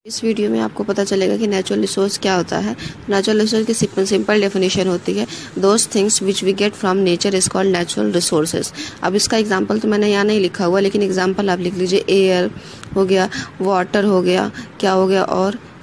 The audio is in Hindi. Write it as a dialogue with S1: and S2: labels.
S1: इस वीडियो में आपको पता चलेगा कि नेचुरल रिसोर्स क्या होता है। नेचुरल रिसोर्स की सिंपल डेफिनेशन होती है, those things which we get from nature is called natural resources. अब इसका एग्जांपल तो मैंने यहाँ नहीं लिखा हुआ, लेकिन एग्जांपल आप लिख लीजिए। एयर हो गया, वाटर हो गया, क्या हो गया, और